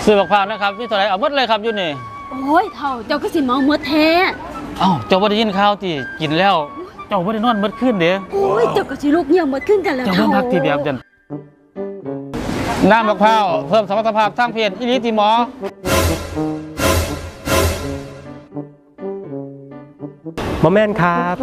ซื้อบักพร้าวนะครับมีเท่าไหร่เอาหมดเลยครับอยู่นี่โอ้ยเท่าเจ้าก็สิเมาเมื่อแท้เจ้าบ่ได้ยินข่าวติกินแล้วเจ้าบ่ได้นอนเมื่อคืนเด้โอ้ยเจ้าก็สิลูกเหี่ยวเมื่อคืนกันแล้วเจ้าบ่มักที่แบบนั้นน้ำบักพร้าวเพิ่มสมรรถภาพทางเพศอีหลีติหมอบ่แม่นครับ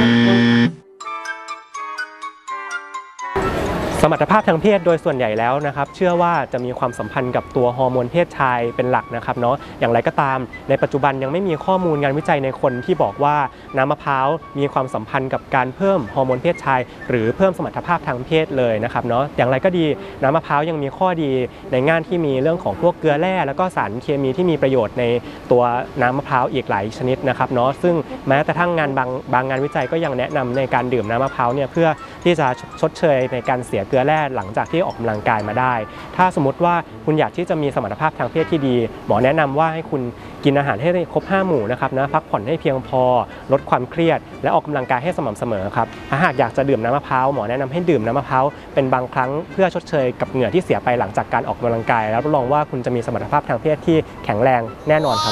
สมรรถภาพทางเพศโดยส่วนใหญ่แล้วนะครับเชื่อว่าจะมีความสัมพันธ์กับตัวฮอร์โมนเพศชายเป็นหลักนะครับเนาะอย่างไรก็ตามในปัจจุบันยังไม่มีข้อมูลงานวิจัยในคนที่บอกว่าน้ำมะพร้าวมีความสัมพันธ์กับการเพิ่มฮอร์โมนเพศชายหรือเพิ่มสมรรถภาพทางเพศเลยนะครับเนาะอย่างไรก็ดีน้ำมะพร้าวยังมีข้อดีในงานที่มีเรื่องของพวกเกลือแร่แล้วก็สารเคมีที่มีประโยชน์ในตัวน้ำมะพร้าวอีกหลายชนิดนะครับเนาะซึ่งแม้แต่ทั้งงานบางงานวิจัยก็ยังแนะนำในการดื่มน้ำมะพร้าวเนี่ยเพื่อที่จะชดเชยในการเสียเกลือแร่หลังจากที่ออกกำลังกายมาได้ถ้าสมมติว่าคุณอยากที่จะมีสมรรถภาพทางเพศที่ดีหมอแนะนำว่าให้คุณกินอาหารให้ครบ5 หมู่นะครับนะพักผ่อนให้เพียงพอลดความเครียดและออกกำลังกายให้สม่ำเสมอครับถ้าหากอยากจะดื่มน้ำมะพร้าวหมอแนะนำให้ดื่มน้ำมะพร้าวเป็นบางครั้งเพื่อชดเชยกับเหงื่อที่เสียไปหลังจากการออกกำลังกายแล้วรับรองว่าคุณจะมีสมรรถภาพทางเพศที่แข็งแรงแน่นอนครับ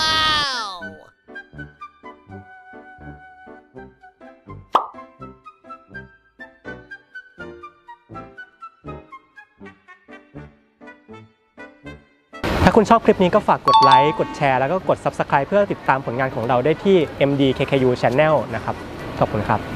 ถ้าคุณชอบคลิปนี้ก็ฝากกดไลค์กดแชร์แล้วก็กด Subscribe เพื่อติดตามผลงานของเราได้ที่ MD KKU Channel นะครับขอบคุณครับ